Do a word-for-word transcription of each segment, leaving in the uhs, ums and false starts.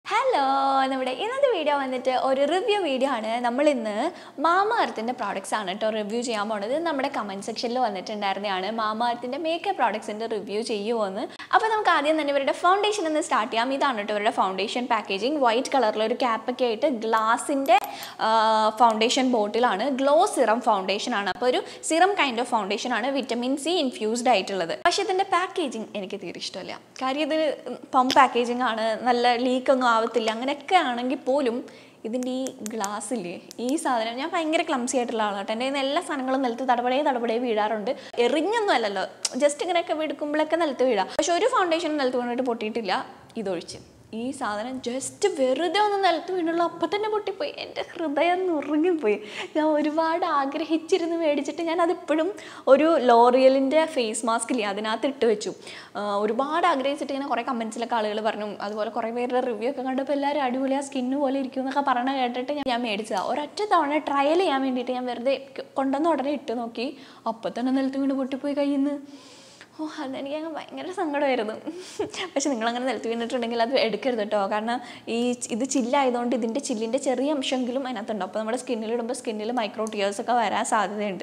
Hello, നമ്മുടെ ഇന്നത്തെ video വന്നിട്ട് ഒരു റിവ്യൂ വീഡിയോ ആണ്. നമ്മൾ ഇന്ന് മാമഅർത്തിന്റെ പ്രോഡക്ട്സ് ആണ് ട്ടോ റിവ്യൂ ചെയ്യാൻ പോകുന്നത്. നമ്മുടെ കമന്റ് സെക്ഷനിൽ വന്നിട്ടുണ്ടായിരുന്നതാണ് മാമഅർത്തിന്റെ മേക്കപ്പ് പ്രോഡക്ട്സിന്റെ റിവ്യൂ ചെയ്യുമോന്ന്. അപ്പോൾ നമുക്ക് ആദ്യം തന്നെ ഇവരുടെ ഫൗണ്ടേഷൻ ഒന്ന് സ്റ്റാർട്ട് ചെയ്യാം. ഇതാണ് ട്ടോ ഇവരുടെ ഫൗണ്ടേഷൻ പാക്കേജിംഗ്. വൈറ്റ് കളറിൽ ഒരു ക്യാപ്പ് ഒക്കെ ആയിട്ട് ഗ്ലാസിന്റെ ഫൗണ്ടേഷൻ ബോട്ടിലാണ്. ഗ്ലോ സിറം ഫൗണ്ടേഷൻ ആണ്. അപ്പോൾ ഒരു സിറം കൈൻഡ് ഓഫ് ഫൗണ്ടേഷൻ ആണ്, വിറ്റമിൻ സി ഇൻഫ്യൂസ്ഡ് ആയിട്ടുള്ളത്. പക്ഷേ ഇതിന്റെ പാക്കേജിംഗ് എനിക്ക് തീരെ ഇഷ്ടമല്ല. കാര്യം ഇത് പമ്പ് പാക്കേജിംഗ് ആണ്, നല്ല ലീക്ക് ഒന്നും ആവത്തില്ല. അങ്ങനെയൊക്കെ ആണെങ്കിൽ പോലും ഇതിൻ്റെ ഈ ഗ്ലാസ്സില്ലേ, ഈ സാധനം ഞാൻ ഭയങ്കര ക്ലംസി ആയിട്ടുള്ള ആളാണ്. എൻ്റെ കയ്യിൽ നിന്ന് എല്ലാ സാധനങ്ങളും നിലത്ത് തടപടേ തടപടേ വീഴാറുണ്ട്. എറിഞ്ഞൊന്നും അല്ലല്ലോ, ജസ്റ്റ് ഇങ്ങനെയൊക്കെ എടുക്കുമ്പോഴൊക്കെ നിലത്ത് വീഴാം. പക്ഷെ ഒരു ഫൗണ്ടേഷൻ നിലത്ത് വീണിട്ട് പൊട്ടിയിട്ടില്ല, ഇതൊഴിച്ച്. ഈ സാധനം ജസ്റ്റ് വെറുതെ ഒന്ന് നിലത്ത് വീണുള്ളൂ, അപ്പം തന്നെ പൊട്ടിപ്പോയി. എൻ്റെ ഹൃദയം നുറുങ്ങിപ്പോയി. ഞാൻ ഒരുപാട് ആഗ്രഹിച്ചിരുന്ന് മേടിച്ചിട്ട് ഞാൻ അതിപ്പോഴും ഒരു ലോറിയലിൻ്റെ ഫേസ് മാസ്ക് ഇല്ലേ, അതിനകത്ത് ഇട്ട് വെച്ചു. ഒരുപാട് ആഗ്രഹിച്ചിട്ട് ഇങ്ങനെ കുറേ കമൻസിലൊക്കെ ആളുകൾ പറഞ്ഞു, അതുപോലെ കുറേ പേരുടെ റിവ്യൂ ഒക്കെ കണ്ടപ്പോൾ എല്ലാവരും അടിപൊളി ആ സ്കിന്ന് പോലെ ഇരിക്കും എന്നൊക്കെ പറഞ്ഞ കേട്ടിട്ട് ഞാൻ മേടിച്ചതാണ്. ഒരൊറ്റ തവണ ട്രയൽ ചെയ്യാൻ വേണ്ടിയിട്ട് ഞാൻ വെറുതെ കൊണ്ടുവന്ന് ഉടനെ ഇട്ട് നോക്കി, അപ്പം തന്നെ നിലത്ത് വീണ് പൊട്ടിപ്പോയി കയ്യിൽ നിന്ന്. ഓ, അതെനിക്ക് അങ്ങ് ഭയങ്കര സങ്കടമായിരുന്നു. പക്ഷെ നിങ്ങളങ്ങനെ നിലത്ത് വീണിട്ടുണ്ടെങ്കിൽ അത് എടുക്കരുത് കേട്ടോ. കാരണം ഈ ഇത് ചില്ലായതുകൊണ്ട് ഇതിൻ്റെ ചില്ലിൻ്റെ ചെറിയ അംശമെങ്കിലും അതിനകത്തുണ്ട്. അപ്പോൾ നമ്മുടെ സ്കിന്നിലിടുമ്പോൾ സ്കിന്നിൽ മൈക്രോ ടിയേഴ്സൊക്കെ വരാൻ സാധ്യതയുണ്ട്.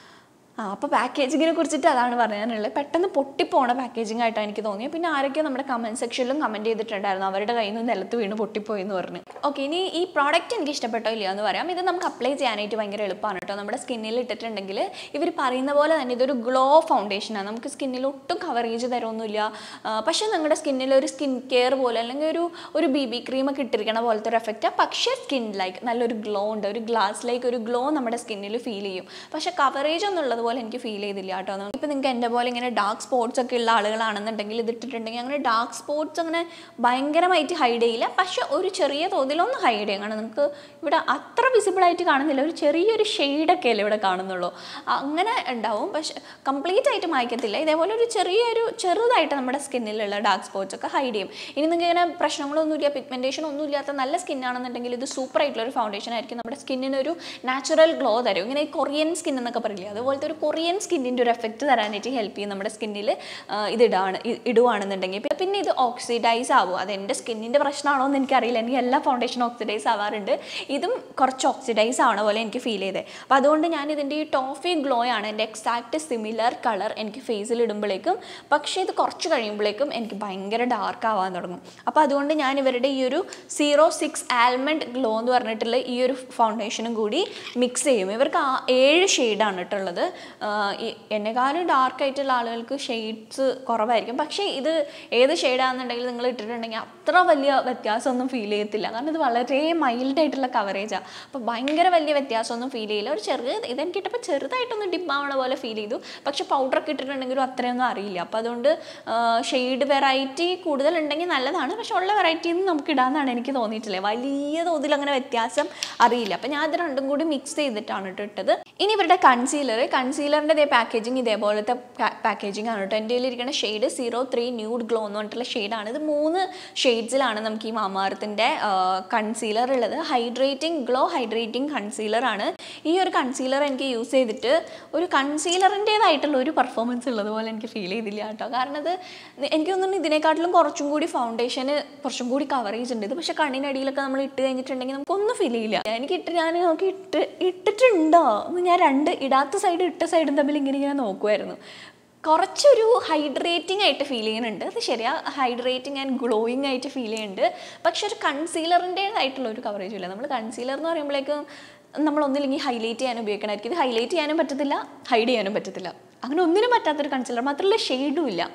ആ അപ്പോൾ പാക്കേജിങ്ങിനെ കുറിച്ചിട്ട് അതാണ് പറയാനുള്ളത്. പെട്ടെന്ന് പൊട്ടിപ്പോണ പാക്കേജിങ് ആയിട്ടാണ് എനിക്ക് തോന്നിയത്. പിന്നെ ആരൊക്കെയോ നമ്മുടെ കമൻറ്റ് സെക്ഷനിലും കമൻറ്റ് ചെയ്തിട്ടുണ്ടായിരുന്നു അവരുടെ കയ്യിൽ നിന്ന് നിലത്ത് വീണ് പൊട്ടിപ്പോയി എന്ന് പറഞ്ഞ്. ഓക്കെ, ഇനി ഈ പ്രോഡക്റ്റ് എനിക്ക് ഇഷ്ടപ്പെട്ടോ ഇല്ലയോ എന്ന് പറയാം. ഇത് നമുക്ക് അപ്ലൈ ചെയ്യാനായിട്ട് ഭയങ്കര എളുപ്പമാണ് കേട്ടോ. നമ്മുടെ സ്കിന്നിൽ ഇട്ടിട്ടുണ്ടെങ്കിൽ ഇവർ പറയുന്ന പോലെ തന്നെ ഇതൊരു ഗ്ലോ ഫൗണ്ടേഷനാണ്. നമുക്ക് സ്കിന്നിൽ ഒട്ടും കവറേജ് തരമൊന്നുമില്ല. പക്ഷേ നിങ്ങളുടെ സ്കിന്നിൽ ഒരു സ്കിൻ കെയർ പോലെ അല്ലെങ്കിൽ ഒരു ഒരു ബി ബി ക്രീമൊക്കെ ഇട്ടിരിക്കണ പോലത്തെ ഒരു എഫക്റ്റാണ്. പക്ഷേ സ്കിൻ ലൈക്ക് നല്ലൊരു ഗ്ലോ ഉണ്ട്, ഒരു ഗ്ലാസ് ലൈക്ക് ഒരു ഗ്ലോ നമ്മുടെ സ്കിന്നിൽ ഫീൽ ചെയ്യും. പക്ഷേ കവറേജ് എന്നുള്ളത് പോലെ എനിക്ക് ഫീൽ ചെയ്തില്ല കേട്ടോ. ഇപ്പം നിങ്ങൾക്ക് എൻ്റെ പോലെ ഇങ്ങനെ ഡാർക്ക് സ്പോട്ട്സ് ഒക്കെ ഉള്ള ആളുകളാണെന്നുണ്ടെങ്കിൽ ഇത് ഇട്ടിട്ടുണ്ടെങ്കിൽ അങ്ങനെ ഡാർക്ക് സ്പോട്ട്സ് അങ്ങനെ ഭയങ്കരമായിട്ട് ഹൈഡ് ചെയ്യില്ല, പക്ഷെ ഒരു ചെറിയ തോതിലൊന്ന് ഹൈഡ് ചെയ്യും. കാരണം നിങ്ങൾക്ക് ഇവിടെ അത്ര വിസിബിളായിട്ട് കാണുന്നില്ല, ഒരു ചെറിയൊരു ഷെയ്ഡൊക്കെ അല്ലേ ഇവിടെ കാണുന്നുള്ളൂ, അങ്ങനെ ഉണ്ടാവും. പക്ഷെ കംപ്ലീറ്റ് ആയിട്ട് മായ്ക്കത്തില്ല. ഇതേപോലെ ഒരു ചെറിയൊരു ചെറുതായിട്ട് നമ്മുടെ സ്കിന്നിലുള്ള ഡാർക്ക് സ്പോട്ട്സ് ഒക്കെ ഹൈഡ് ചെയ്യും. ഇനി നിങ്ങൾക്ക് ഇങ്ങനെ പ്രശ്നങ്ങളൊന്നുമില്ല, പിഗ്മെൻറ്റേഷൻ ഒന്നും ഇല്ലാത്ത നല്ല സ്കിന്നാണെന്നുണ്ടെങ്കിൽ ഇത് സൂപ്പർ ആയിട്ടുള്ളൊരു ഫൗണ്ടേഷൻ ആയിരിക്കും. നമ്മുടെ സ്കിന്നിനൊരു നാച്ചുറൽ ഗ്ലോ തരും. ഇങ്ങനെ കൊറിയൻ സ്കിൻ എന്നൊക്കെ പറയില്ലേ, അതുപോലത്തെ ഒരു കൊറിയൻ സ്കിന്നിൻ്റെ ഒരു എഫക്റ്റ് തരാനായിട്ട് ഹെൽപ്പ് ചെയ്യും നമ്മുടെ സ്കിന്നിൽ ഇതിടാണ് ഇടുവാണെന്നുണ്ടെങ്കിൽ. പിന്നെ ഇത് ഓക്സിഡൈസ് ആവും. അത് എൻ്റെ സ്കിന്നിൻ്റെ പ്രശ്നമാണോ എന്ന് എനിക്കറിയില്ല. എനിക്ക് എല്ലാ ഫൗണ്ടേഷനും ഓക്സിഡൈസ് ആവാറുണ്ട്. ഇതും കുറച്ച് ഓക്സിഡൈസ് ആവണ പോലെ എനിക്ക് ഫീൽ ചെയ്തേ. അപ്പോൾ അതുകൊണ്ട് ഞാൻ ഇതിൻ്റെ ഈ ടോഫി ഗ്ലോ ആണ് എൻ്റെ എക്സാക്റ്റ് സിമിലർ കളർ എനിക്ക് ഫേസിൽ ഇടുമ്പോഴേക്കും. പക്ഷേ ഇത് കുറച്ച് കഴിയുമ്പോഴേക്കും എനിക്ക് ഭയങ്കര ഡാർക്ക് ആവാൻ തുടങ്ങും. അപ്പോൾ അതുകൊണ്ട് ഞാൻ ഇവരുടെ ഈ ഒരു സീറോ സിക്സ് ആൽമണ്ട് ഗ്ലോ എന്ന് പറഞ്ഞിട്ടുള്ള ഈ ഒരു ഫൗണ്ടേഷനും കൂടി മിക്സ് ചെയ്യും. ഇവർക്ക് ആ ഏഴ് ഷെയ്ഡാണ് ഇട്ടുള്ളത്. എന്നെക്കാളും ഡാർക്ക് ആയിട്ടുള്ള ആളുകൾക്ക് ഷെയ്ഡ്സ് കുറവായിരിക്കും. പക്ഷേ ഇത് ഏത് ഷെയ്ഡാണെന്നുണ്ടെങ്കിൽ നിങ്ങൾ ഇട്ടിട്ടുണ്ടെങ്കിൽ അത്ര വലിയ വ്യത്യാസമൊന്നും ഫീൽ ചെയ്യത്തില്ല. കാരണം ഇത് വളരെ മൈൽഡ് ആയിട്ടുള്ള കവറേജാണ്. അപ്പോൾ ഭയങ്കര വലിയ വ്യത്യാസമൊന്നും ഫീൽ ചെയ്യില്ല. ഒരു ചെറിയ ഇതെനിക്ക് ഇട്ടപ്പോൾ ചെറുതായിട്ടൊന്ന് ഡിപ്പ് ആവണ പോലെ ഫീൽ ചെയ്തു. പക്ഷെ പൗഡറൊക്കെ ഇട്ടിട്ടുണ്ടെങ്കിലും അത്രയൊന്നും അറിയില്ല. അപ്പോൾ അതുകൊണ്ട് ഷെയ്ഡ് വെറൈറ്റി കൂടുതലുണ്ടെങ്കിൽ നല്ലതാണ്. പക്ഷെ ഉള്ള വെറൈറ്റിയൊന്നും നമുക്ക് ഇടാമെന്നാണ് എനിക്ക് തോന്നിയിട്ടില്ലേ. വലിയ തോതിൽ അങ്ങനെ വ്യത്യാസം അറിയില്ല. അപ്പോൾ ഞാൻ ഇത് രണ്ടും കൂടി മിക്സ് ചെയ്തിട്ടാണ് ഇട്ടത്. ഇനി ഇവരുടെ കൺസീലർ കൺസീലറിൻ്റെ ഇതേ പാക്കേജിങ് ഇതേപോലത്തെ പാക്കേജിങ് ആണ് കേട്ടോ. എൻ്റെ കയ്യിലിരിക്കുന്ന shade zero three nude glow എന്ന് പറഞ്ഞിട്ടുള്ള ഷെയ്ഡാണ്. ഇത് മൂന്ന് ഷെയ്ഡ്സിലാണ് നമുക്ക് ഈ മാമഅർത്തിൻ്റെ കൺസീലർ ഉള്ളത്. ഹൈഡ്രേറ്റിംഗ് ഗ്ലോ ഹൈഡ്രേറ്റിംഗ് കൺസീലറാണ്. ഈ ഒരു കൺസീലർ എനിക്ക് യൂസ് ചെയ്തിട്ട് ഒരു കൺസീലറിൻ്റേതായിട്ടുള്ള ഒരു പെർഫോമൻസ് ഉള്ളതുപോലെ എനിക്ക് ഫീൽ ചെയ്തില്ല കേട്ടോ. കാരണം ഇത് എനിക്ക് തോന്നുന്നു ഇതിനെക്കാട്ടിലും കുറച്ചും കൂടി ഫൗണ്ടേഷന് കുറച്ചും കൂടി കവറേജ് ഉണ്ട്. ഇത് പക്ഷേ കണ്ണിനടിയിലൊക്കെ നമ്മൾ ഇട്ട് കഴിഞ്ഞിട്ടുണ്ടെങ്കിൽ നമുക്കൊന്നും ഫീൽ ചെയ്യില്ല. എനിക്ക് ഇട്ട് ഞാൻ നോക്കി ഇട്ട് ഇട്ടിട്ടുണ്ടോ എന്ന് ഞാൻ രണ്ട് ഇടാത്ത സൈഡ് ഇട്ട സൈഡും തമ്മിൽ ഇങ്ങനെ ഇങ്ങനെ നോക്കുമായിരുന്നു. കുറച്ചൊരു ഹൈഡ്രേറ്റിംഗ് ആയിട്ട് ഫീൽ ചെയ്യുന്നുണ്ട്, അത് ശരിയാ. ഹൈഡ്രേറ്റിംഗ് ആൻഡ് ഗ്ലോയിങ് ആയിട്ട് ഫീൽ ചെയ്യുന്നുണ്ട്. പക്ഷെ ഒരു കൺസീലറിൻ്റേതായിട്ടുള്ള ഒരു കവറേജ് ഇല്ല. നമ്മൾ കൺസീലർ എന്ന് പറയുമ്പോഴേക്കും നമ്മളൊന്നില്ലെങ്കിൽ ഹൈലൈറ്റ് ചെയ്യാൻ ഉപയോഗിക്കണമായിരിക്കും. ഇത് ഹൈലൈറ്റ് ചെയ്യാനും പറ്റത്തില്ല, ഹൈഡ് ചെയ്യാനും പറ്റത്തില്ല. അങ്ങനെ ഒന്നിനും പറ്റാത്തൊരു കൺസീലർ, മാത്രമല്ല ഷെയ്ഡും ഇല്ല.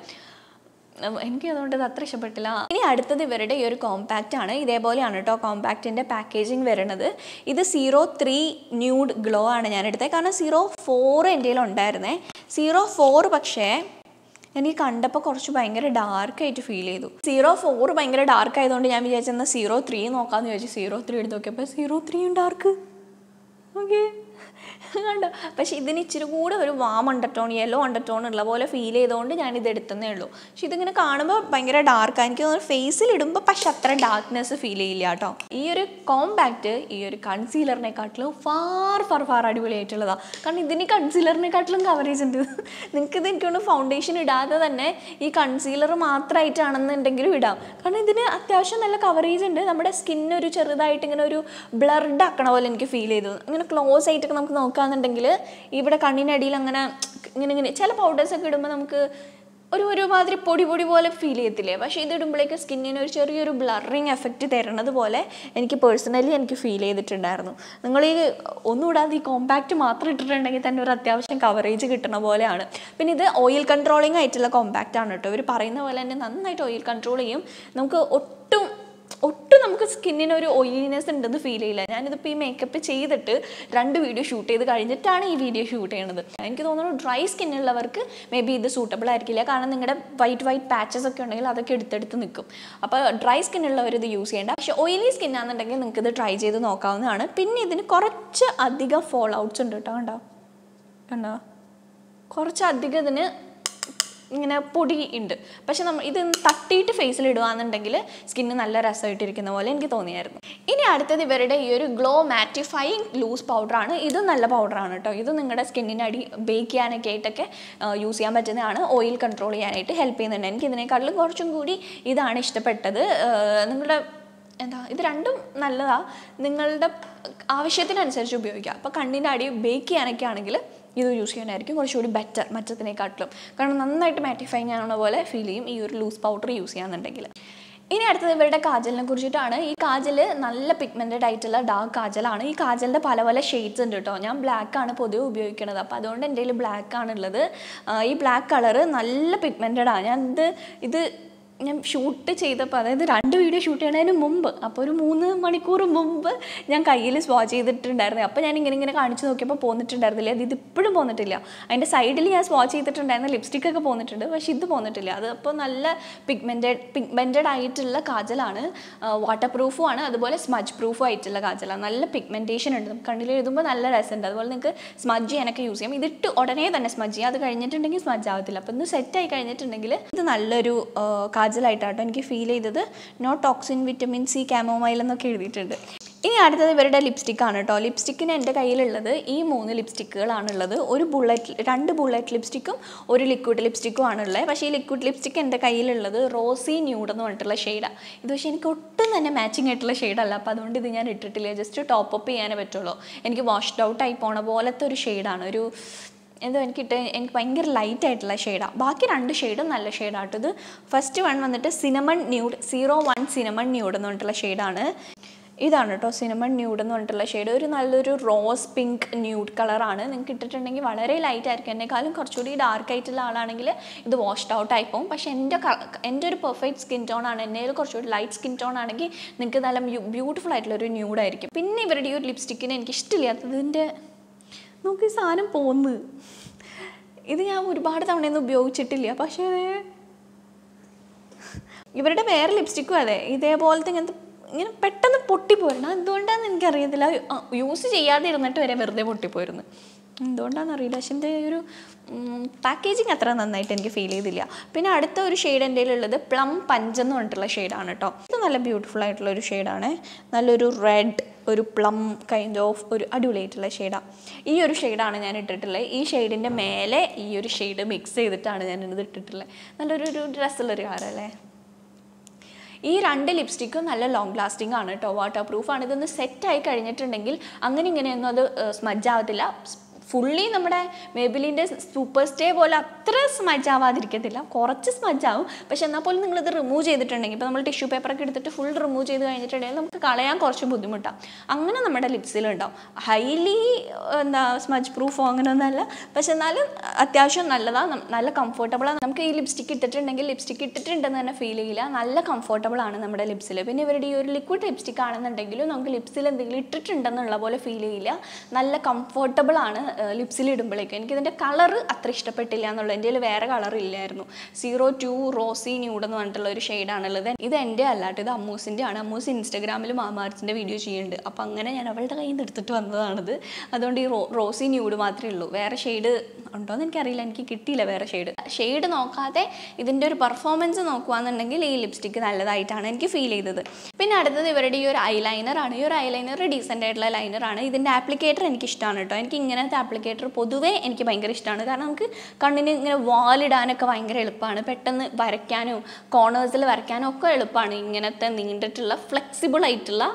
എനിക്ക് അതുകൊണ്ട് ഇത് അത്ര ഇഷ്ടപ്പെട്ടില്ല. ഇനി അടുത്തത് ഇവരുടെ ഈ ഒരു കോമ്പാക്റ്റ് ആണ്. ഇതേപോലെയാണ് കേട്ടോ കോമ്പാക്റ്റിൻ്റെ പാക്കേജിങ് വരുന്നത്. ഇത് സീറോ ത്രീ ന്യൂഡ് ഗ്ലോ ആണ് ഞാൻ എടുത്തത്. കാരണം സീറോ ഫോർ എൻ്റെ കയ്യിൽ ഉണ്ടായിരുന്നേ. സീറോ ഫോർ പക്ഷേ എനിക്ക് കണ്ടപ്പോൾ കുറച്ച് ഭയങ്കര ഡാർക്കായിട്ട് ഫീൽ ചെയ്തു. സീറോ ഫോർ ഭയങ്കര ഡാർക്ക് ആയതുകൊണ്ട് ഞാൻ വിചാരിച്ചെന്നാൽ സീറോ ത്രീ നോക്കാമെന്ന് വിചാരിച്ചു. സീറോ ത്രീ എടുത്ത് നോക്കിയപ്പോൾ സീറോ ത്രീയും ഡാർക്ക്. ഓക്കെ, കണ്ടോ? പക്ഷേ ഇതിന് ഇച്ചിരി കൂടെ ഒരു വാം അണ്ടർടോൺ യെല്ലോ അണ്ടർടോൺ ഉള്ള പോലെ ഫീൽ ചെയ്തുകൊണ്ട് ഞാനിത് എടുത്തതേ ഉള്ളൂ. പക്ഷെ ഇതിങ്ങനെ കാണുമ്പോൾ ഭയങ്കര ഡാർക്കാണ്. എനിക്ക് തോന്നുന്നു ഫേസിൽ ഇടുമ്പോൾ പക്ഷെ അത്ര ഡാർക്ക്നെസ് ഫീൽ ചെയ്യില്ല കേട്ടോ. ഈ ഒരു കോമ്പാക്റ്റ് ഈ ഒരു കൺസീലറിനെക്കാട്ടിലും ഫാർ ഫാർ ഫാർ അടിപൊളിയായിട്ടുള്ളതാണ്. കാരണം ഇതിന് കൺസീലറിനെക്കാട്ടിലും കവറേജ് ഉണ്ട്. നിങ്ങൾക്കിത് എനിക്ക് തോന്നുന്നു ഫൗണ്ടേഷൻ ഇടാതെ തന്നെ ഈ കൺസീലർ മാത്രമായിട്ടാണെന്നുണ്ടെങ്കിലും ഇടാം. കാരണം ഇതിന് അത്യാവശ്യം നല്ല കവറേജ് ഉണ്ട്. നമ്മുടെ സ്കിന്ന് ഒരു ചെറുതായിട്ട് ഇങ്ങനെ ഒരു ബ്ലർഡ് ആക്കണ പോലെ എനിക്ക് ഫീൽ ചെയ്തു. ഇങ്ങനെ ക്ലോസ് ആയിട്ടൊക്കെ നമുക്ക് നോക്കുകയാണെന്നുണ്ടെങ്കിൽ ഇവിടെ കണ്ണിനടിയിൽ അങ്ങനെ ഇങ്ങനെ ഇങ്ങനെ ചില പൗഡേഴ്സൊക്കെ ഇടുമ്പോൾ നമുക്ക് ഒരു ഒരുമാതിരി പൊടി പൊടി പോലെ ഫീൽ ചെയ്യത്തില്ലേ? പക്ഷേ ഇത് ഇടുമ്പോഴേക്ക് സ്കിന്നിന് ഒരു ചെറിയൊരു ബ്ലറിങ് എഫക്റ്റ് തരുന്നത് പോലെ എനിക്ക് പേഴ്സണലി എനിക്ക് ഫീൽ ചെയ്തിട്ടുണ്ടായിരുന്നു. നിങ്ങൾ ഈ ഒന്നും ഇടാതെ ഈ കോമ്പാക്റ്റ് മാത്രം ഇട്ടിട്ടുണ്ടെങ്കിൽ തന്നെ ഒരു അത്യാവശ്യം കവറേജ് കിട്ടുന്ന പോലെയാണ്. പിന്നെ ഇത് ഓയിൽ കൺട്രോളിങ് ആയിട്ടുള്ള കോമ്പാക്റ്റ് ആണ് കേട്ടോ. ഇവർ പറയുന്ന പോലെ തന്നെ നന്നായിട്ട് ഓയിൽ കൺട്രോൾ ചെയ്യും. നമുക്ക് ഒട്ടും ഒട്ടും നമുക്ക് സ്കിന്നിന് ഒരു ഓയിലിനെസ് ഉണ്ടെന്ന് ഫീൽ ചെയ്യില്ല. ഞാനിതിപ്പോൾ ഈ മേക്കപ്പ് ചെയ്തിട്ട് രണ്ട് വീഡിയോ ഷൂട്ട് ചെയ്ത് കഴിഞ്ഞിട്ടാണ് ഈ വീഡിയോ ഷൂട്ട് ചെയ്യണത്. എനിക്ക് തോന്നുന്നു ഡ്രൈ സ്കിന്നുള്ളവർക്ക് മേ ബി ഇത് സൂട്ടബിൾ ആയിരിക്കില്ല. കാരണം നിങ്ങളുടെ വൈറ്റ് വൈറ്റ് പാച്ചസ് ഒക്കെ ഉണ്ടെങ്കിൽ അതൊക്കെ എടുത്തെടുത്ത് നിൽക്കും. അപ്പോൾ ഡ്രൈ സ്കിന്നുള്ളവർ ഇത് യൂസ് ചെയ്യേണ്ട. പക്ഷേ ഓയിലി സ്കിന്നാണെന്നുണ്ടെങ്കിൽ നിങ്ങൾക്ക് ഇത് ട്രൈ ചെയ്ത് നോക്കാവുന്നതാണ്. പിന്നെ ഇതിന് കുറച്ച് അധികം ഫോൾ ഔട്ട്സ് ഉണ്ട് കേട്ടോ. കണ്ടോ കണ്ടോ കുറച്ച് അധികം ഇതിന് ഇങ്ങനെ പൊടി ഉണ്ട്. പക്ഷെ നമ്മൾ ഇത് തട്ടിയിട്ട് ഫേസിൽ ഇടുകയാണെന്നുണ്ടെങ്കിൽ സ്കിന്ന് നല്ല രസമായിട്ടിരിക്കുന്ന പോലെ എനിക്ക് തോന്നിയായിരുന്നു. ഇനി അടുത്തത് ഇവരുടെ ഈ ഒരു ഗ്ലോ മാറ്റിഫൈയിങ് ലൂസ് പൗഡറാണ്. ഇത് നല്ല പൗഡറാണ് കേട്ടോ. ഇത് നിങ്ങളുടെ സ്കിന്നിന് അടി ബേക്ക് ചെയ്യാനൊക്കെ ആയിട്ടൊക്കെ യൂസ് ചെയ്യാൻ പറ്റുന്നതാണ്. ഓയിൽ കൺട്രോൾ ചെയ്യാനായിട്ട് ഹെൽപ്പ് ചെയ്യുന്നുണ്ട്. എനിക്ക് ഇതിനേക്കാളും കുറച്ചും കൂടി ഇതാണ് ഇഷ്ടപ്പെട്ടത്. നിങ്ങളുടെ എന്താ ഇത് രണ്ടും നല്ലതാണ്. നിങ്ങളുടെ ആവശ്യത്തിനനുസരിച്ച് ഉപയോഗിക്കുക. അപ്പോൾ കണ്ണിൻ്റെ അടി ബേക്ക് ചെയ്യാനൊക്കെ ആണെങ്കിൽ ഇത് യൂസ് ചെയ്യാനായിരിക്കും കുറച്ചുകൂടി ബെറ്റർ മറ്റത്തിനേക്കാട്ടിലും. കാരണം നന്നായിട്ട് മാറ്റിഫൈങ് ആവുന്ന പോലെ ഫീൽ ചെയ്യും ഈ ഒരു ലൂസ് പൗഡർ യൂസ് ചെയ്യാന്നുണ്ടെങ്കിൽ. ഇനി അടുത്തത് ഇവരുടെ കാജലിനെ കുറിച്ചിട്ടാണ്. ഈ കാജൽ നല്ല പിഗ്മെൻറ്റഡ് ആയിട്ടുള്ള ഡാർക്ക് കാജലാണ്. ഈ കാജലിൻ്റെ പല പല ഷെയ്ഡ്സ് ഉണ്ട് കേട്ടോ. ഞാൻ ബ്ലാക്ക് ആണ് പൊതുവെ ഉപയോഗിക്കുന്നത്. അപ്പോൾ അതുകൊണ്ട് എൻ്റെ കയ്യിൽ ബ്ലാക്ക് ആണുള്ളത്. ഈ ബ്ലാക്ക് കളറ് നല്ല പിഗ്മെൻറ്റഡ് ആണ്. ഞാൻ ഇത് ഇത് ഞാൻ ഷൂട്ട് ചെയ്തപ്പോൾ അതായത് രണ്ട് വീഡിയോ ഷൂട്ട് ചെയ്യുന്നതിന് മുമ്പ് അപ്പോൾ ഒരു മൂന്ന് മണിക്കൂർ മുമ്പ് ഞാൻ കയ്യിൽ സ്വാച്ച് ചെയ്തിട്ടുണ്ടായിരുന്നു. അപ്പോൾ ഞാൻ ഇങ്ങനെ ഇങ്ങനെ കാണിച്ച് നോക്കിയപ്പോൾ പോന്നിട്ടുണ്ടായിരുന്നില്ല. അത് ഇതിപ്പോഴും പോന്നിട്ടില്ല. അതിൻ്റെ സൈഡിൽ ഞാൻ സ്വാച്ച് ചെയ്തിട്ടുണ്ടായിരുന്ന ലിപ്സ്റ്റിക്കൊക്കെ പോന്നിട്ടുണ്ട്. പക്ഷേ ഇത് പോന്നിട്ടില്ല. അത് അപ്പോൾ നല്ല പിഗ്മെൻറ്റഡ് പിഗ്മെൻറ്റഡ് ആയിട്ടുള്ള കാജലാണ്. വാട്ടർ പ്രൂഫും ആണ്. അതുപോലെ സ്മജ് പ്രൂഫും ആയിട്ടുള്ള കാജലാണ്. നല്ല പിഗ്മെൻറ്റേഷൻ ഉണ്ട്. നമുക്ക് കണ്ണിൽ എഴുതുമ്പോൾ നല്ല രസമുണ്ട്. അതുപോലെ നിങ്ങൾക്ക് സ്മജ് ചെയ്യാനൊക്കെ യൂസ് ചെയ്യാം. ഇതിട്ട് ഉടനെ തന്നെ സ്മജ് ചെയ്യാം. അത് കഴിഞ്ഞിട്ടുണ്ടെങ്കിൽ സ്മജ് ആവത്തില്ല. അപ്പോൾ ഇന്ന് സെറ്റായി കഴിഞ്ഞിട്ടുണ്ടെങ്കിൽ ഇത് നല്ലൊരു കാജലായിട്ടാട്ടോ എനിക്ക് ഫീൽ ചെയ്തത്. No toxin, vitamin C, chamomile എന്നൊക്കെ എഴുതിയിട്ടുണ്ട്. ഇനി അടുത്തത് ഇവരുടെ ലിപ്സ്റ്റിക്കാണ് കേട്ടോ. ലിപ്സ്റ്റിക്കിന് എൻ്റെ കയ്യിലുള്ളത് ഈ മൂന്ന് ലിപ്സ്റ്റിക്കുകളാണുള്ളത്. ഒരു ബുള്ളറ്റ് രണ്ട് ബുള്ളറ്റ് ലിപ്സ്റ്റിക്കും ഒരു ലിക്വിഡ് ലിപ്സ്റ്റിക്കും ആണുള്ളത്. പക്ഷേ ഈ ലിക്വിഡ് ലിപ്സ്റ്റിക്ക് എൻ്റെ കയ്യിലുള്ളത് റോസി ന്യൂഡ് എന്ന് പറഞ്ഞിട്ടുള്ള ഷെയ്ഡാണ്. ഇത് പക്ഷേ എനിക്ക് ഒട്ടും തന്നെ മാച്ചിങ് ആയിട്ടുള്ള ഷെയ്ഡല്ല. അപ്പോൾ അതുകൊണ്ട് ഇത് ഞാൻ ഇട്ടിട്ടില്ല. ജസ്റ്റ് ടോപ്പ് അപ്പ് ചെയ്യാനേ പറ്റുള്ളൂ. എനിക്ക് വാഷ്ഡ് ഔട്ട് ആയി പോണ പോലത്തെ ഒരു ഷെയ്ഡാണ്. ഒരു എന്തോ എനിക്കിട്ട് എനിക്ക് ഭയങ്കര ലൈറ്റ് ആയിട്ടുള്ള ഷെയ്ഡാണ്. ബാക്കി രണ്ട് ഷെയ്ഡും നല്ല ഷെയ്ഡാട്ടോ. ഇത് ഫസ്റ്റ് വൺ വന്നിട്ട് cinnamon nude zero one cinnamon nude എന്ന് പറഞ്ഞിട്ടുള്ള ഷെയ്ഡാണ്. ഇതാണ് കേട്ടോ സിനമൺ ന്യൂഡ് എന്ന് പറഞ്ഞിട്ടുള്ള ഷെയ്ഡ്. ഒരു നല്ലൊരു റോസ് പിങ്ക് ന്യൂഡ് കളറാണ്. നിങ്ങൾക്ക് ഇട്ടിട്ടുണ്ടെങ്കിൽ വളരെ ലൈറ്റ് ആയിരിക്കും. എന്നെക്കാളും കുറച്ചുകൂടി ഡാർക്ക് ആയിട്ടുള്ള ആളാണെങ്കിൽ ഇത് വാഷ്ഡ് ഔട്ട് ആയിപ്പോവും. പക്ഷേ എൻ്റെ എൻ്റെ ഒരു പെർഫെക്റ്റ് സ്കിൻ ടോൺ ആണ്. എൻ്റെ കുറച്ചുകൂടി ലൈറ്റ് സ്കിൻ ടോൺ ആണെങ്കിൽ നിങ്ങൾക്ക് നല്ല ബ്യൂട്ടിഫുൾ ആയിട്ടുള്ളൊരു ന്യൂഡായിരിക്കും. പിന്നെ ഇവരുടെ ഈ ഒരു ലിപ്സ്റ്റിക്കിന് എനിക്ക് ഇഷ്ടമില്ലാത്തത് ഇതിൻ്റെ നോക്കി സാധനം പോന്ന്. ഇത് ഞാൻ ഒരുപാട് തവണയൊന്നും ഉപയോഗിച്ചിട്ടില്ല. പക്ഷേ ഇവരുടെ വേറെ ലിപ്സ്റ്റിക്കും അതെ ഇതേപോലത്തെ ഇങ്ങനത്തെ ഇങ്ങനെ പെട്ടെന്ന് പൊട്ടിപ്പോയിരുന്നു. എന്തുകൊണ്ടാണെന്ന് എനിക്കറിയത്തില്ല. യൂസ് ചെയ്യാതെ ഇരുന്നിട്ട് വരെ വെറുതെ പൊട്ടിപ്പോയിരുന്നു. എന്തുകൊണ്ടാണെന്ന് അറിയില്ല. പക്ഷേ എൻ്റെ ഒരു പാക്കേജിങ് അത്ര നന്നായിട്ട് എനിക്ക് ഫീൽ ചെയ്തില്ല. പിന്നെ അടുത്ത ഒരു ഷെയ്ഡ് എൻ്റെ കയ്യിലുള്ളത് പ്ലം പഞ്ച് എന്ന് പറഞ്ഞിട്ടുള്ള ഷെയ്ഡാണ് കേട്ടോ. ഇത് നല്ല ബ്യൂട്ടിഫുൾ ആയിട്ടുള്ള ഒരു ഷെയ്ഡാണ്. നല്ലൊരു റെഡ് ഒരു പ്ലം കൈൻഡ് ഓഫ് ഒരു അടിപൊളിയായിട്ടുള്ള ഷെയ്ഡാണ്. ഈ ഒരു ഷെയ്ഡാണ് ഞാൻ ഇട്ടിട്ടുള്ളത്. ഈ ഷെയ്ഡിൻ്റെ മേലെ ഈ ഒരു ഷെയ്ഡ് മിക്സ് ചെയ്തിട്ടാണ് ഞാൻ ഇത് ഇട്ടിട്ടുള്ളത്. നല്ലൊരു ഒരു ഡ്രസ്സുള്ളൊരു കളറല്ലേ. ഈ രണ്ട് ലിപ്സ്റ്റിക്കും നല്ല ലോങ് ലാസ്റ്റിംഗ് ആണ് കേട്ടോ. വാട്ടർ പ്രൂഫാണ്. ഇതൊന്ന് സെറ്റായി കഴിഞ്ഞിട്ടുണ്ടെങ്കിൽ അങ്ങനെ ഇങ്ങനെയൊന്നും അത് സ്മജ് ആവത്തില്ല. ഫുള്ളി നമ്മുടെ മേബിലിൻ്റെ സൂപ്പർ സ്റ്റേ പോലെ അത്ര സ്മജ് ആവാതിരിക്കത്തില്ല. കുറച്ച് സ്മജ് ആവും. പക്ഷെ എന്നാൽ പോലും നിങ്ങളിത് റിമൂവ് ചെയ്തിട്ടുണ്ടെങ്കിൽ ഇപ്പോൾ നമ്മൾ ടിഷ്യൂ പേപ്പറൊക്കെ എടുത്തിട്ട് ഫുൾ റിമൂവ് ചെയ്ത് കഴിഞ്ഞിട്ടുണ്ടെങ്കിൽ നമുക്ക് കളയാൻ കുറച്ച് ബുദ്ധിമുട്ടാണ്. അങ്ങനെ നമ്മുടെ ലിപ്സിലുണ്ടാവും. ഹൈലി എന്താ സ്മജ് പ്രൂഫോ അങ്ങനെയൊന്നുമല്ല. പക്ഷെ എന്നാലും അത്യാവശ്യം നല്ലതാണ്. നല്ല കംഫർട്ടബിളാണ്. നമുക്ക് ഈ ലിപ്സ്റ്റിക്ക് ഇട്ടിട്ടുണ്ടെങ്കിൽ ലിപ്സ്റ്റിക്ക് ഇട്ടിട്ടുണ്ടെന്ന് തന്നെ ഫീൽ ചെയ്യില്ല. നല്ല കംഫർട്ടബിളാണ് നമ്മുടെ ലിപ്സിൽ. പിന്നെ ഇവരുടെ ഈ ഒരു ലിക്വിഡ് ലിപ്സ്റ്റിക് ആണെന്നുണ്ടെങ്കിലും നമുക്ക് ലിപ്സിൽ എന്തെങ്കിലും ഇട്ടിട്ടുണ്ടെന്നുള്ള പോലെ ഫീൽ ചെയ്യില്ല. നല്ല കംഫർട്ടബിളാണ്. ലിപ്സിൽ ഇടുമ്പോഴേക്കും എനിക്കിതിൻ്റെ കളറ് അത്ര ഇഷ്ടപ്പെട്ടില്ല എന്നുള്ളത്. എൻ്റെ കയ്യിൽ വേറെ കളർ ഇല്ലായിരുന്നു. സീറോ ടു റോസി ന്യൂഡ് എന്ന് പറഞ്ഞിട്ടുള്ള ഒരു ഷെയ്ഡാണുള്ളത്. ഇത് എൻ്റെ അല്ലാട്ട്, ഇത് അമ്മൂസിൻ്റെ ആണ്. അമ്മൂസ് ഇൻസ്റ്റാഗ്രാമിൽ മാമാർത്തിൻ്റെ വീഡിയോ ചെയ്യുന്നുണ്ട്. അപ്പോൾ അങ്ങനെ ഞാൻ അവളുടെ കയ്യിൽ നിന്ന് എടുത്തിട്ട് വന്നതാണിത്. അതുകൊണ്ട് ഈ റോ റോസി ന്യൂഡ് മാത്രമേ ഉള്ളൂ. വേറെ ഷെയ്ഡ് ഉണ്ടോയെന്ന് എനിക്കറിയില്ല, എനിക്ക് കിട്ടിയില്ല വേറെ ഷെയ്ഡ്. ഷെയ്ഡ് നോക്കാതെ ഇതിൻ്റെ ഒരു പെർഫോമൻസ് നോക്കുകയാണെന്നുണ്ടെങ്കിൽ ഈ ലിപ്സ്റ്റിക്ക് നല്ലതായിട്ടാണ് എനിക്ക് ഫീൽ ചെയ്തത്. പിന്നെ അടുത്തത് ഇവരുടെ ഈ ഒരു ഐലൈനറാണ്. ഈ ഒരു ഐലൈനർ ഡീസൻ്റ് ആയിട്ടുള്ള ലൈനറാണ്. ഇതിൻ്റെ ആപ്ലിക്കേറ്റർ എനിക്ക് ഇഷ്ടമാണ് കേട്ടോ. എനിക്ക് ഇങ്ങനത്തെ ആപ്ലിക്കേറ്റർ പൊതുവേ എനിക്ക് ഭയങ്കര ഇഷ്ടമാണ്. കാരണം നമുക്ക് കണ്ണിന് ഇങ്ങനെ വാലിടാനൊക്കെ ഭയങ്കര എളുപ്പമാണ്. പെട്ടെന്ന് വരയ്ക്കാനും കോർണേഴ്സിൽ വരയ്ക്കാനും ഒക്കെ എളുപ്പമാണ് ഇങ്ങനത്തെ നീണ്ടിട്ടുള്ള ഫ്ലെക്സിബിൾ ആയിട്ടുള്ള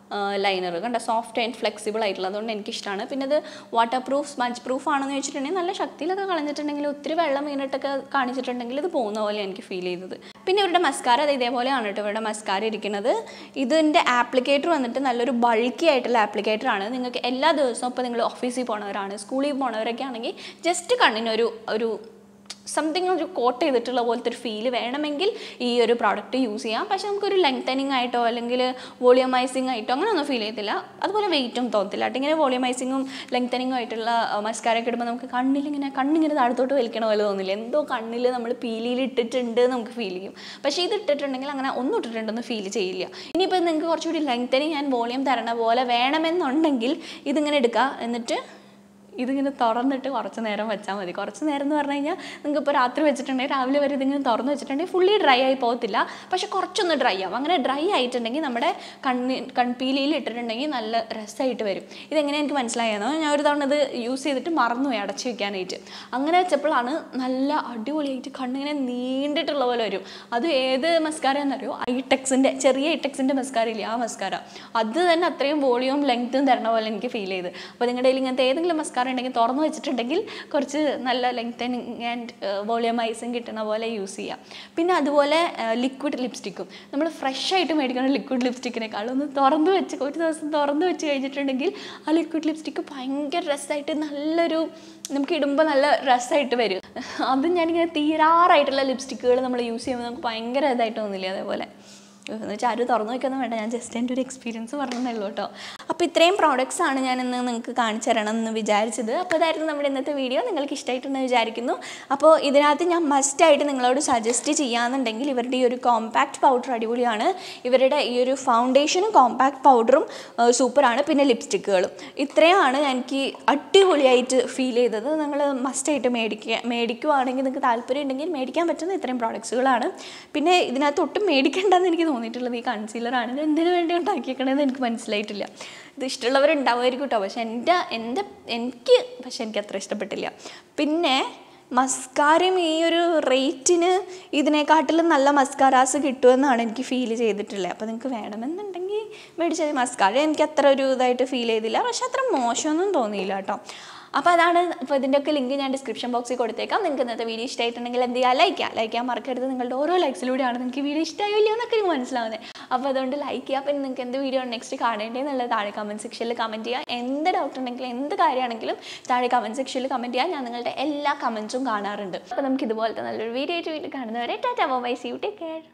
ലൈനർ. കണ്ട, സോഫ്റ്റ് ആൻഡ് ഫ്ലെക്സിബിൾ ആയിട്ടുള്ള, അതുകൊണ്ട് എനിക്കിഷ്ടമാണ്. പിന്നെ ഇത് വാട്ടർ പ്രൂഫ് സ്പഞ്ച് പ്രൂഫ് ആണെന്ന് വെച്ചിട്ടുണ്ടെങ്കിൽ നല്ല ശക്തിയിലൊക്കെ കളഞ്ഞിട്ടുണ്ടെങ്കിൽ ഒത്തിരി വെള്ളം വീണിട്ടൊക്കെ കാണിച്ചിട്ടുണ്ടെങ്കിൽ ഇത് പോകുന്ന പോലെ എനിക്ക് ഫീൽ ചെയ്തത്. പിന്നെ ഇവരുടെ മസ്കാര അത് ഇതേപോലെയാണ് കേട്ടോ ഇവരുടെ മസ്കാര ഇരിക്കുന്നത്. ഇതിൻ്റെ ആപ്ലിക്കേറ്റർ വന്നിട്ട് നല്ലൊരു ബൾക്കി ആയിട്ടുള്ള ആപ്ലിക്കേറ്റർ ആണ്. നിങ്ങൾക്ക് എല്ലാ ദിവസവും ഇപ്പോൾ നിങ്ങൾ ഓഫീസിൽ പോണവരാണ്, സ്കൂളിൽ പോണവരൊക്കെ ആണെങ്കിൽ ജസ്റ്റ് കണ്ണിനൊരു ഒരു സംതിങ് ഒരു കോട്ട് ചെയ്തിട്ടുള്ള പോലത്തെ ഒരു ഫീൽ വേണമെങ്കിൽ ഈ ഒരു പ്രോഡക്റ്റ് യൂസ് ചെയ്യാം. പക്ഷേ നമുക്കൊരു ലെങ്തനിങ് ആയിട്ടോ അല്ലെങ്കിൽ വോളിയമൈസിങ് ആയിട്ടോ അങ്ങനെയൊന്നും ഫീൽ ചെയ്യത്തില്ല. അതുപോലെ വെയിറ്റും തോന്നത്തില്ല കേട്ടോ. ഇങ്ങനെ വോളിയമൈസിങ്ങും ലെങ്തനിങ്ങും ആയിട്ടുള്ള മസ്കാരയൊക്കെ ഇടുമ്പോൾ നമുക്ക് കണ്ണിലിങ്ങനെ കണ്ണിങ്ങനെ താഴത്തോട്ട് വലിക്കണ പോലെ തോന്നില്ല. എന്തോ കണ്ണിൽ നമ്മൾ പീലിയിൽ ഇട്ടിട്ടുണ്ട് നമുക്ക് ഫീൽ ചെയ്യും. പക്ഷേ ഇത് ഇട്ടിട്ടുണ്ടെങ്കിൽ അങ്ങനെ ഒന്നും ഇട്ടിട്ടുണ്ടെന്ന് ഫീൽ ചെയ്യില്ല. ഇനിയിപ്പോൾ നിങ്ങൾക്ക് കുറച്ചുകൂടി ലെങ്തനിങ് ആൻഡ് വോളിയം തരണ പോലെ വേണമെന്നുണ്ടെങ്കിൽ ഇതിങ്ങനെ എടുക്കുക. എന്നിട്ട് ഇതിങ്ങനെ തുറന്നിട്ട് കുറച്ച് നേരം വെച്ചാൽ മതി. കുറച്ച് നേരം എന്ന് പറഞ്ഞു കഴിഞ്ഞാൽ നിങ്ങൾക്ക് ഇപ്പോൾ രാത്രി വെച്ചിട്ടുണ്ടെങ്കിൽ രാവിലെ വരെ ഇതിങ്ങനെ തുറന്ന് വെച്ചിട്ടുണ്ടെങ്കിൽ ഫുള്ളി ഡ്രൈ ആയി പോകത്തില്ല. പക്ഷെ കുറച്ചൊന്ന് ഡ്രൈ ആവും. അങ്ങനെ ഡ്രൈ ആയിട്ടുണ്ടെങ്കിൽ നമ്മുടെ കണ്ണി കൺപീലിയിൽ ഇട്ടിട്ടുണ്ടെങ്കിൽ നല്ല രസമായിട്ട് വരും. ഇതെങ്ങനെ എനിക്ക് മനസ്സിലായെന്നോ, ഞാൻ ഒരു തവണ ഇത് യൂസ് ചെയ്തിട്ട് മറന്നുപോയി അടച്ചു വെക്കാനായിട്ട്. അങ്ങനെ വെച്ചപ്പോഴാണ് നല്ല അടിപൊളിയായിട്ട് കണ്ണിങ്ങനെ നീണ്ടിട്ടുള്ള പോലെ വരും. അത് ഏത് മസ്കാര എന്നറിയോ? ഐടെക്സിൻ്റെ ചെറിയ ഐടെക്സിൻ്റെ മസ്കാര ഇല്ലേ, ആ മസ്കാര. അത് തന്നെ അത്രയും വോളിയവും ലെങ്ത്തും തരണ പോലെ എനിക്ക് ഫീൽ ചെയ്ത്. അപ്പോൾ നിങ്ങളുടെ കയ്യിൽ ഇങ്ങനത്തെ ഏതെങ്കിലും മസ്കാര ഉണ്ടെങ്കിൽ തുറന്നു വെച്ചിട്ടുണ്ടെങ്കിൽ കുറച്ച് നല്ല ലെങ്തനിങ് ആൻഡ് വോളിയമൈസിങ് കിട്ടുന്ന പോലെ യൂസ് ചെയ്യാം. പിന്നെ അതുപോലെ ലിക്വിഡ് ലിപ്സ്റ്റിക്കും നമ്മൾ ഫ്രഷ് ആയിട്ട് മേടിക്കുന്ന ലിക്വിഡ് ലിപ്സ്റ്റിക്കിനേക്കാളും ഒന്ന് തുറന്നു വെച്ച് ഒരു ദിവസം തുറന്നു വെച്ച് കഴിഞ്ഞിട്ടുണ്ടെങ്കിൽ ആ ലിക്വിഡ് ലിപ്സ്റ്റിക്ക് ഭയങ്കര രസമായിട്ട് നല്ലൊരു നമുക്ക് ഇടുമ്പോൾ നല്ല രസമായിട്ട് വരും. അതും ഞാനിങ്ങനെ തീരാറായിട്ടുള്ള ലിപ്സ്റ്റിക്കുകൾ നമ്മൾ യൂസ് ചെയ്യുമ്പോൾ നമുക്ക് ഭയങ്കര ഇതായിട്ട് തോന്നില്ലേ? അതേപോലെ എന്ന് വെച്ചാൽ ആരും തുറന്നു വയ്ക്കൊന്നും വേണ്ട, ഞാൻ ജസ്റ്റ് എൻ്റെ ഒരു എക്സ്പീരിയൻസ് പറഞ്ഞതല്ലോ കേട്ടോ. അപ്പോൾ ഇത്രയും പ്രോഡക്റ്റ്സ് ആണ് ഞാൻ ഇന്ന് നിങ്ങൾക്ക് കാണിച്ചു തരണം എന്ന് വിചാരിച്ചത്. അപ്പോൾ ഇതായിരുന്നു നമ്മുടെ ഇന്നത്തെ വീഡിയോ. നിങ്ങൾക്ക് ഇഷ്ടമായിട്ടുണ്ടെന്ന് വിചാരിക്കുന്നു. അപ്പോൾ ഇതിനകത്ത് ഞാൻ മസ്റ്റായിട്ട് നിങ്ങളോട് സജസ്റ്റ് ചെയ്യാമെന്നുണ്ടെങ്കിൽ ഇവരുടെ ഈ ഒരു കോമ്പാക്ട് പൗഡർ അടിപൊളിയാണ്. ഇവരുടെ ഈ ഒരു ഫൗണ്ടേഷനും കോമ്പാക്ട് പൗഡറും സൂപ്പറാണ്. പിന്നെ ലിപ്സ്റ്റിക്കുകളും ഇത്രയുമാണ് എനിക്ക് അടിപൊളിയായിട്ട് ഫീൽ ചെയ്തത്. നിങ്ങൾ മസ്റ്റായിട്ട് മേടിക്കുക മേടിക്കുവാണെങ്കിൽ നിങ്ങൾക്ക് താല്പര്യം ഉണ്ടെങ്കിൽ മേടിക്കാൻ പറ്റുന്ന ഇത്രയും പ്രോഡക്ട്സുകളാണ്. പിന്നെ ഇതിനകത്ത് ഒട്ടും മേടിക്കേണ്ടെന്ന് എനിക്ക് തോന്നിയിട്ടുള്ളത് ഈ കൺസീലറാണ്. ഇത് എന്തിനു വേണ്ടി ഉണ്ടാക്കിയേക്കണമെന്ന് എനിക്ക് മനസ്സിലായിട്ടില്ല. ഇത് ഇഷ്ടമുള്ളവരുണ്ടാവുമായിരിക്കും കേട്ടോ, പക്ഷെ എൻ്റെ എൻ്റെ എനിക്ക് പക്ഷെ എനിക്ക് അത്ര ഇഷ്ടപ്പെട്ടില്ല. പിന്നെ മസ്കാരയും ഈ ഒരു റേറ്റിന് ഇതിനെക്കാട്ടിലും നല്ല മസ്കാരാസ് കിട്ടുമെന്നാണ് എനിക്ക് ഫീൽ ചെയ്തിട്ടുള്ളത്. അപ്പോൾ നിങ്ങൾക്ക് വേണമെന്നുണ്ടെങ്കിൽ മേടിച്ചത്. മസ്കാര എനിക്ക് അത്ര ഒരു ഇതായിട്ട് ഫീൽ ചെയ്തില്ല, പക്ഷെ അത്ര മോശമൊന്നും തോന്നിയില്ല കേട്ടോ. അപ്പോൾ അതാണ്. അപ്പോൾ ഇതിൻ്റെയൊക്കെ ലിങ്ക് ഞാൻ ഡിസ്ക്രിപ്ഷൻ ബോക്സിൽ കൊടുത്തേക്കാം. നിങ്ങൾക്ക് ഇന്നത്തെ വീഡിയോ ഇഷ്ടമായിട്ടുണ്ടെങ്കിൽ എന്ത് ചെയ്യുക? ലൈക്ക് ചെയ്യുക. ലൈക്ക് ചെയ്യാൻ മറക്കരുത്. നിങ്ങളുടെ ഓരോ ലൈക്സിലൂടെയാണ് നിങ്ങൾക്ക് വീഡിയോ ഇഷ്ടമായോ ഇല്ലയോ എന്നൊക്കെ എനിക്ക് മനസ്സിലാവുന്നത്. അപ്പോൾ അതുകൊണ്ട് ലൈക്ക് ചെയ്യുക. പിന്നെ നിങ്ങൾക്ക് എന്ത് വീഡിയോ നെക്സ്റ്റ് കാണേണ്ടതെന്നുള്ളത് താഴെ കമൻറ്റ് സെക്ഷനിൽ കമൻറ്റ് ചെയ്യുക. എന്ത് ഡൗട്ട് ഉണ്ടെങ്കിലും എന്ത് കാര്യമാണെങ്കിലും താഴെ കമൻറ്റ് സെക്ഷനിൽ കമൻറ്റ് ചെയ്യുക. ഞാൻ നിങ്ങളുടെ എല്ലാ കമൻറ്റും കാണാറുണ്ട്. അപ്പോൾ നമുക്ക് ഇതുപോലത്തെ നല്ലൊരു വീഡിയോ ആയിട്ട് വീട്ടിൽ കാണുന്നവരെ tata bye, see you, take care.